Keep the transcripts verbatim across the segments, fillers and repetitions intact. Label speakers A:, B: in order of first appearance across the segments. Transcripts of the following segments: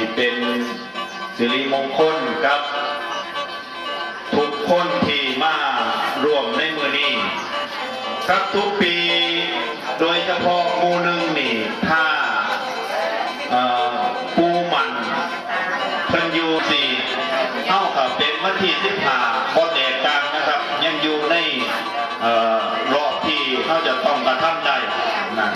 A: เป็นสิริมงคลครับทุกคนที่มาร่วมในมือนี้ครับทุกปีโดยเฉพาะหมู่หนึ่งนี่ถ้าปูมันเพิ่นอยู่สี่เท่ากับเป็นวันที่สิบห้าบอดแดกกลางนะครับยังอยู่ในรอบที่เขาจะต้องกระทำได้นะ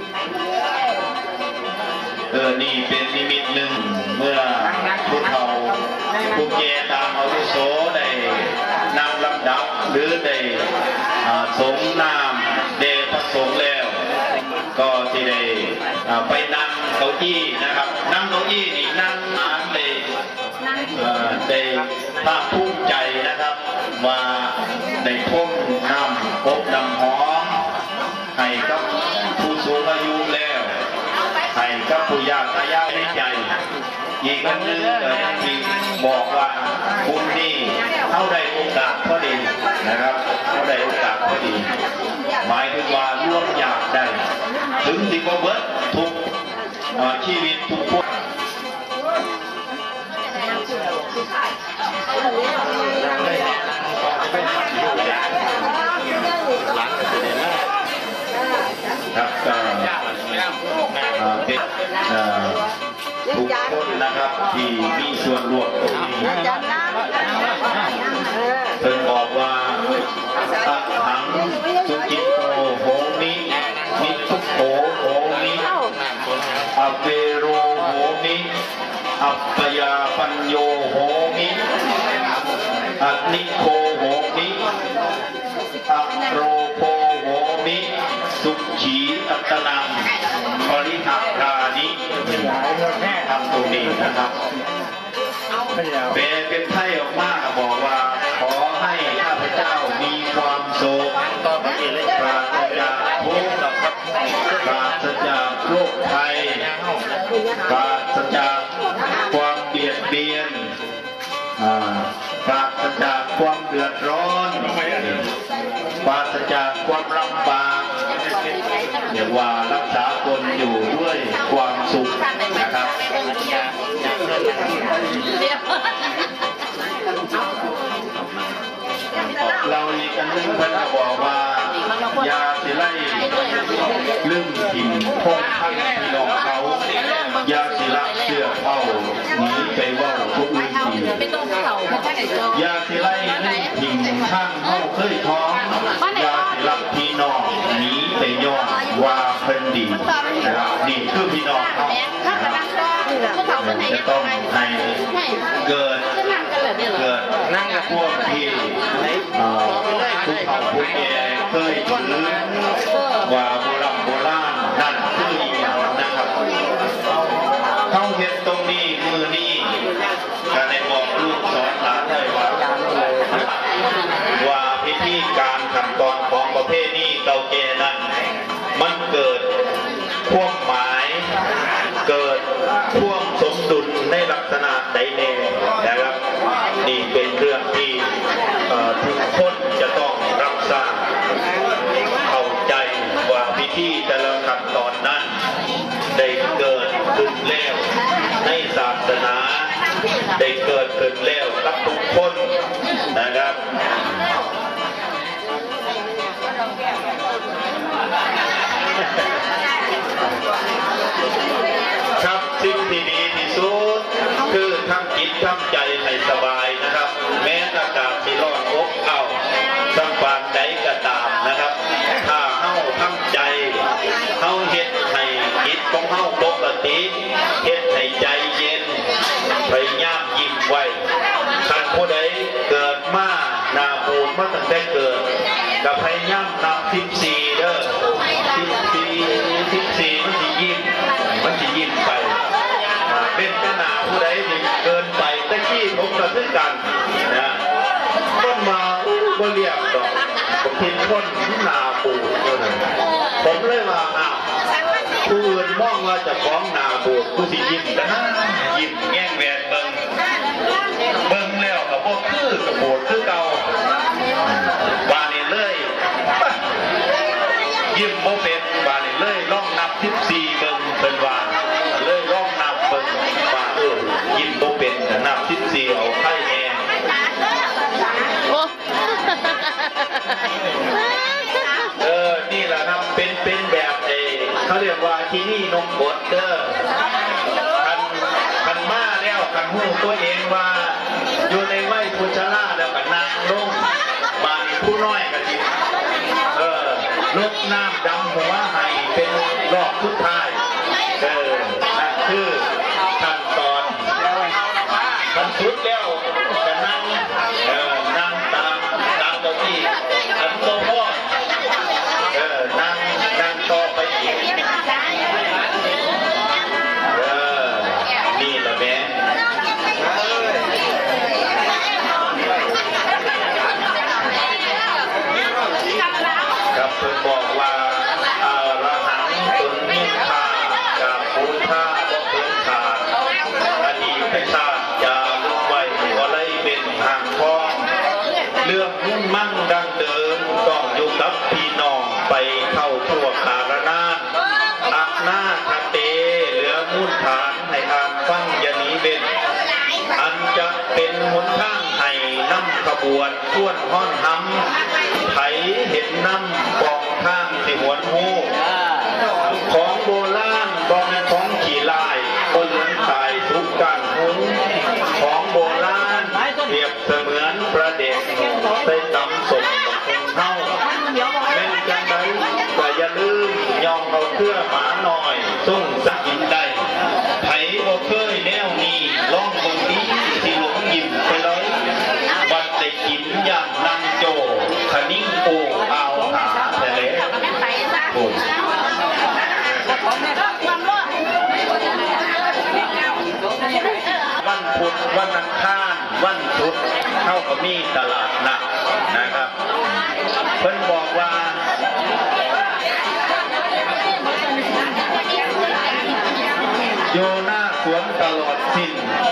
A: เออนี่เป็นนิมิตหนึ่งเมื่อผู้เฒ่าผู้แก่ตามอาวุโสได้นำลำดับหรือได้สงน้ำเดชพระสงฆ์แล้วก็ที่ได้ไปนั่งเก้าอี้นะครับนั่งเก้าอี้นี่นั่งหานเลยได้ภาคภูมิใจนะครับว่าได้พ่มน้ำอบน้ำหอมให้กับผู้สูงอายุแล้วให้กับผู้ยากไร้ยากในใจอีกอันหนึ่งก็ยังมีบอกว่าคุณนี่เข้าได้โอกาสพอดีนะครับเข้าได้โอกาสพอดีหมายถึงว่าร่วมอยากได้ถึงสิบเบิร์ดทุกชีวิตทุกคนครับก็เป็นทุกคนนะครับที่มีส่วนร่วมตรงนี้เพิ่งบอกว่าตักถังสุจิตโตโหมิมิทุกโหโหมิอเวโรโหมิอัปปยาปัญโยโหมิอนิโคโหมิอโรโพโหมิสุขีอัตนังปริหักรานิทำตรงนี้นะครับเป็นเป็นไพ่ออกมาบอกว่าขอให้ข้าพเจ้ามีความสุขปราศจากทุกข์ปราศจากโรคภัยปราศจากความเบียดเบียนปราศจากความเดือดร้อนปราศจากความลำบากเรียกว่ารักษาตนอยู่ด้วยความสุขนะครับเราอีกอันนึงเพิ่นบอกว่ายาสิไล่ลืมถิ่นพงพันพี่น้องเขายาสิละเสื้อเผาหนีไปว่าทุกอื่นทียาสิไล่ลืมถิ่นข้างเขาเคยท้องยาสิละพี่น้องหนีไปย่องว่าเพิ่นดีนะครับนี่คือพี่น้องเขาจะต้องให้เกิดเกิดนั่งกับพวกที่ผู้เฒ่าผู้แก่เคยถือว่าโบราณโบราณนั่นคืออีกอย่างนะครับเขาเห็นตรงนี้มือนี้การได้บอกลูกสอนหลานได้ว่าว่าพิธีการขั้นตอนของประเพณีเก่าแก่นั้นมันเกิดความหมายเกิดท่วงสมดุลในลักษณะใดแน่นะครับนี่เป็นเรื่องที่ทุกคนจะต้องรับทราบเข้าใจว่าพิธีแต่ละขั้นตอนนั้นได้เกิดขึ้นแล้วในศาสนาได้เกิดขึ้นแล้วกับทุกคนนะครับครับสิ่งที่ดีที่สุดคือทำจิตทำใจให้สบายนะครับแม้อากาศที่ร้อนอบอ้าวสัมปานใดก็ตามนะครับถ้าเฮาทำใจเฮาเฮ็ดให้จิตของเฮาปกติเฮ็ดให้ใจเย็นพยายามยิ้มไว้ท่านผู้ใดเกิดมาหน้าบูดมาตั้งแต่เกิดก็พยายามนับสิบสี่เด้อสิบสี่สิบสี่มันจะยิ้มมันจะยิ้มไปเป็นขนาดผู้ใดที่เกินไปตะกี้ผมกระทึกกันนะต้นมาบ่เรียบดอกผมคิดคนหน้าบูดเท่านั้นผมเลยว่าอ้าวผู้อื่นมองว่าจะฟ้องหน้าบูดผู้สิยิ้มแต่นะยิ้มแง่งแหวนเบิ่งเบิ่งแล้วกับพวกคือกับโบดคือเก่าบานี่เลยยิ้มโมเป็นบานี่เลยล่องนับสิบสี่เบิ่งเป็นว่าเลยล่องนับเบิ่งว่าเออแต่น้ำทิพย์สีเอาไข่แน่เออนี่แหละครับเป็นเป็นแบบเอเขาเรียกว่าที่นี่นมบดเด้อคันคันมาแล้วคันหูตัวเองว่าอยู่ในวัยพุชราแล้วกันนางลงบานผู้น้อยกันทีเออลดน้ำดำหัวให้เป็นรอบทุกท้ายเออนั่นคือขั้นตอนขั้นสุดแล้วจะนั่งเออนั่งตามตามตัวที่อันโตพ่อเออนั่งนั่งต่อไปอีกเออนี่แหละแม่ครับเพิ่งบอกว่าอาระหังตุนนิพากับพุทธะบ่เพิ่งขาดอดีตชาติอย่าลืมไว้ว่าไรเป็นห่างพ้องเรื่องมุ่งมั่นดังเดิมต้องอยู่กับพี่น้องไปเข้าทั่วคารนาอักนาคเตเหลือมูลฐานให้อ่านฟังอย่าหนีเบ็นอันจะเป็นหนทางให้นำขบวนส่วนห้อนห้ำไถเห็นน้ำกองทางที่หวนหูของโบราณบองของขี่ลายคนเหลืองตายทุกการหุงของโบราณเปรียบเสมือนประเด็กใส่ตำสมกับคนเท่าแม่นจังใดก็อย่าลืมยอมเอาเครื่องหมาหน่อยส่งสักยินได้ไผบ่เคยแนวนี้ล่องบนนี้ที่หลงยิ้มไปเลยบัดได้กินอย่างนางโจขนิ่งโอเอาหาแต่เละโอ้วันพุธวันอังคารวันพุธเท่ากับมีตลาดนัดนะครับเพิ่นบอกว่าโยหน้าสวนตลอดสิ้น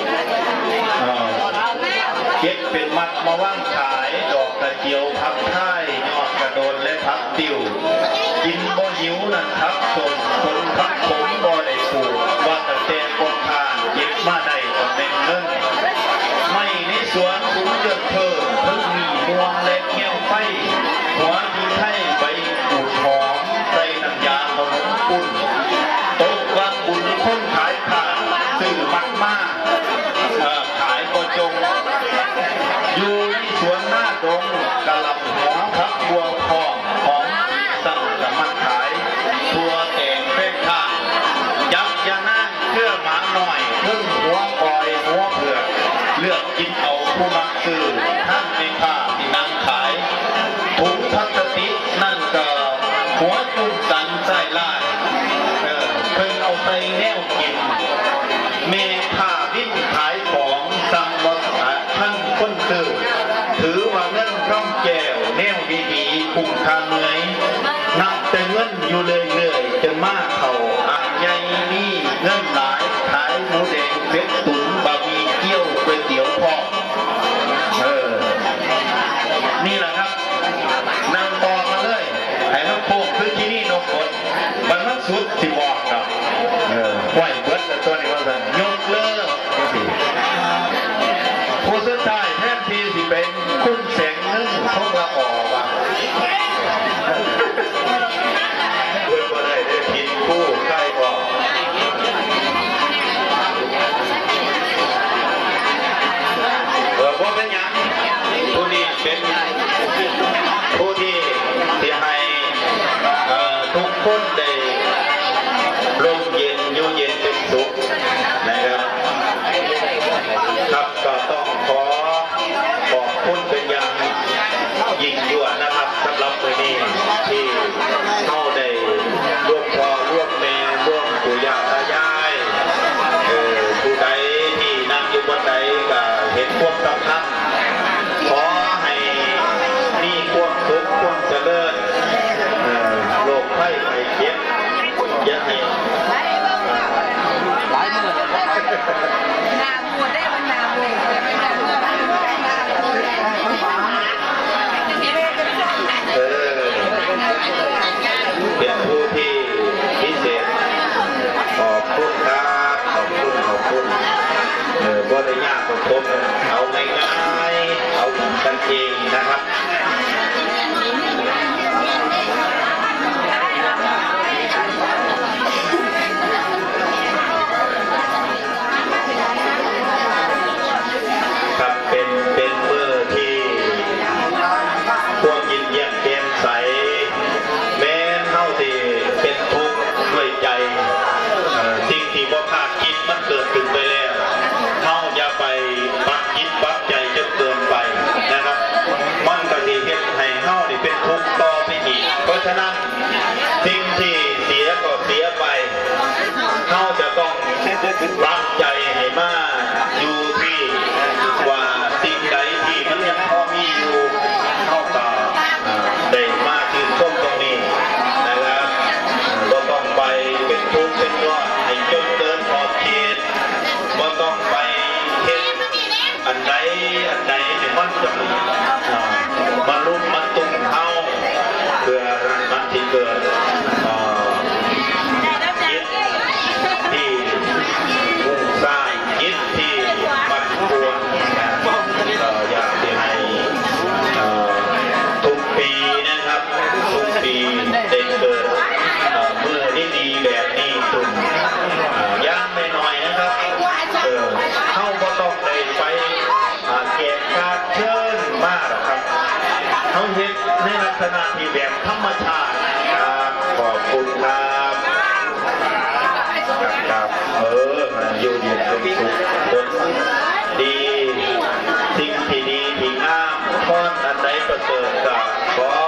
A: เก็บเป็นมัดมาว่างขายดอกกระเจียวพักท้ายยอดกระโดนและพักติวกินบ่หิวนั่นทับสมคนพักผมบ่ได้ปลูกว่าแต่แตงกองทานเก็บมาได้ก็เป็นเงินไม่ในสวนสูงเดือดเพิ่มเพิ่งมีม่วงและเงี้ยวไฟหัวที่ไทยใบกูดหอมใส่น้ำยาขนมปุ่นโต๊ะวางบุญคนขายผ่านซื้อมักมากขายกระจงอยู่ที่สวนหน้าดงกะหล่ำหัวพักบัวทองของสั่งกับมันขายตัวแตงเป้งข้ายักษ์ยานั่งเพื่อหมาหน่อยเพิ่งหัวคอยหัวเผือกเลือกกินเอาผู้มักซื้อท่านเป็นข้าที่นั่งขายถุงพลาสติกนั่นก็หัวจุ่มสันใส่ลายเพิ่งเอาไปแนวกินเมฆาวิ่งขายของสั่งวัดท่านคนซื้อถือว่าเงินร่องแก้วแนวดีๆคุ้มค่าเหนื่อยนับแต่เงินอยู่เรื่อยๆจนมากเขาอ่างใหญ่นี่เงินหลายขายหมูแดงเป็ดตุ๋นบะหมี่เกี๊ยวก๋วยเตี๋ยวพอเออนี่แหละครับนำต่อมาเลยไอ้ทั้งพวกคือที่นี่นกกดบรรลุสุดที่บอกครับเออไหวเบิดแต่ตัวนี้ว่าสั่นยกเลิกผู้สุดท้ายแทนที่สิเป็นคุณแสงนึงพวกละออกว่ะเพื่อมาได้ได้ผิดผู้ใกล้ออกเออว่าเป็นยังผู้นี้เป็นผู้ที่ที่ให้ทุกคนได้ลมเย็นอยู่เย็นเป็นสุขนะครับครับก็ต้องขอขอบคุณเป็นอย่างยิ่งยวดนะครับสำหรับวันนี้ที่เข้าได้ร่วมพ่อร่วมแม่ร่วมปู่ย่าตายายเออผู้ใดที่นั่งอยู่บนใดก็เห็นความสำคัญขอให้มีความสุขความเจริญโรคไข้ไข้เจ็บอย่าให้หลายมือนาบัวได้มันนาบัวเออเป็นผู้ที่พิเศษขอบคุณครับขอบคุณขอบคุณเออว่าได้ยากกว่าผมเอาง่ายๆเอากันเองนะครับครับเป็นเป็นเมื่อที่พวกยินเยี่ยมเกมใสแม้เท่าที่เป็นทุกข์ด้วยใจสิ่งที่บ่คาดคิดมันเกิดขึ้นไปแล้วเท่าอย่าไปปักคิดปักใจจนเกินไปนะครับมันก็ดีเห็นให้เท่านี่เป็นทุกข์ต่อไปอีกเพราะฉะนั้นสิ่งที่เสียก็เสียไปเท่าจะต้องรักใจให้มากอยู่ที่ว่าสิ่งใดที่มันยังพอมีอยู่เท่ากับได้มาชื่นชมตรงนี้นะครับก็ต้องไปเป็นทุกข์เป็นร้อนให้จนเกินขอบเขตก็ต้องไปเห็นอันใดอันใดที่มันจะมาลุ่มมันตุ้มเท้าเพื่อมันที่เกิดจิตที่มุ่งสร้างจิตที่ปั่นป่วนอยากจะให้ทุกปีนะครับทุกปีได้เกิดเมื่อที่ดีแบบนี้ตุ่มย่างไม่น้อยนะครับเออเข้าก็ต้องได้ไปเก็บการเชิญมากครับเขาเห็นในลักษณะที่แบบธรรมชาติครับขอบคุณครับครับเอออยู่เย็นเป็นสุขคนดีสิ่งที่ดีที่งามพรอันใดประเสริฐกับขอ